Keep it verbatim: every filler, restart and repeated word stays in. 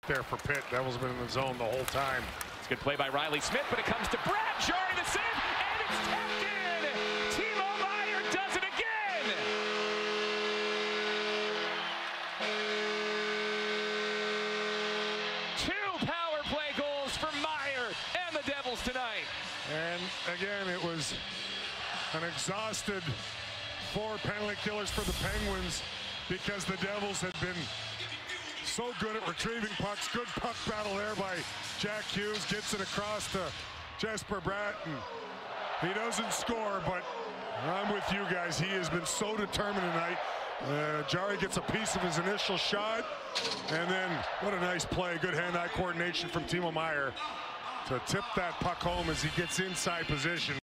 there for Pitt. Devils have been in the zone the whole time. It's a good play by Riley Smith, but it comes to Brad Jarry, the save, and it's tapped in. Timo Meier does it again. Two power play goals for Meier and the Devils tonight. And again, it was an exhausted four penalty killers for the Penguins because the Devils had been so good at retrieving pucks. Good puck battle there by Jack Hughes. Gets it across to Jesper Bratt. He doesn't score, but I'm with you guys. He has been so determined tonight. Uh, Jarry gets a piece of his initial shot. And then what a nice play. Good hand-eye coordination from Timo Meier to tip that puck home as he gets inside position.